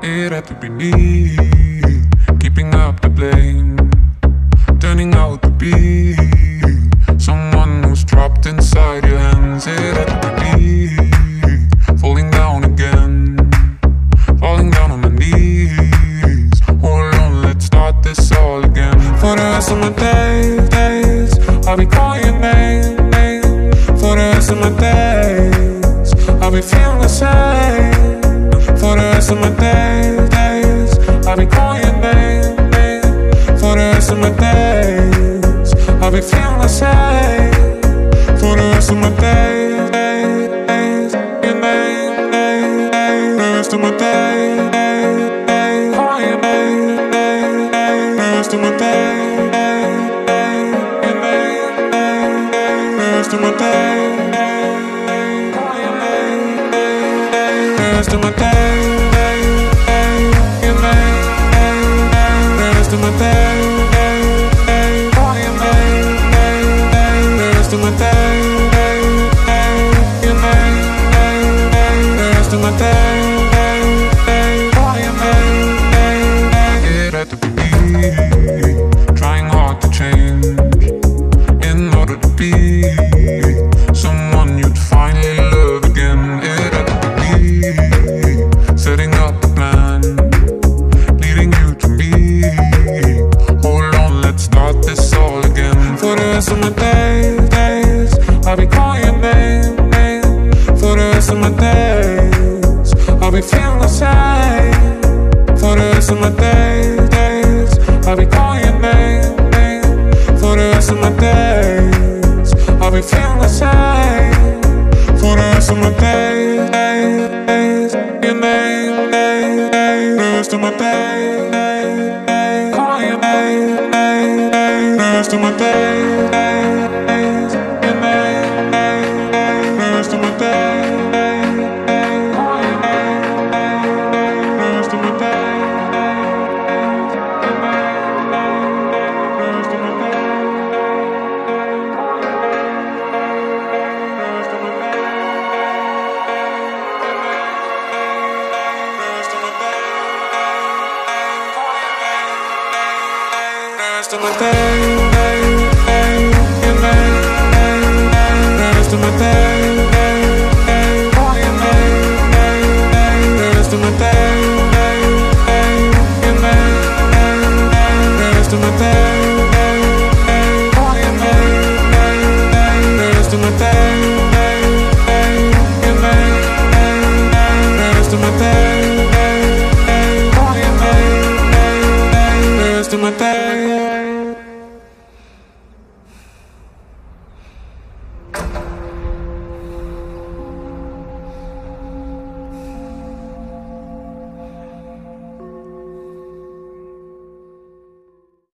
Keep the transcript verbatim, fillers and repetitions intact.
It had to be me, keeping up the blame, turning out to be someone who's trapped inside your hands. It had to be me, falling down again, falling down on my knees. Hold on, let's start this all again. For the rest of my days, days I'll be calling your name, name. For the rest of my days I'll be feeling the same. For the rest of my days, days I'll be calling your name, name. For the rest of my days I'll be feeling the same. For the rest of my days, days, your name, name, name. The rest of my days, days, days, call your name, name, name. The rest of my days, days, days, your name, name, name. The rest of my days, days, call your name, name, name. The rest of my days. Trying hard to change in order to be someone you'd finally love again. It had to be setting up a plan, leading you to me. Hold on, let's start this all again. For the rest of my days, days I'll be calling your name, name. For the rest of my days I'll be feeling the same. For the rest of my days, days I'll be calling your name, name. For the rest of my days I'll be feeling the same. For the rest of my days, days, your name, name, name. The rest of my days, days, days, call your name, name, name. The rest of my days, days, your name, name, name. The rest of my days, days, days, call your name, name, name. The rest of my days. Rest of my day, day, day, your name, name, name. The rest of my day, day, day, call your name, name, name. The rest of my day, day, day, your name, name, name. The rest of my day, day, day, call your name, name, name. The rest of my day, day, day, your name, name, name. The rest of my day, day, day, call your name, name, name. The rest of my day.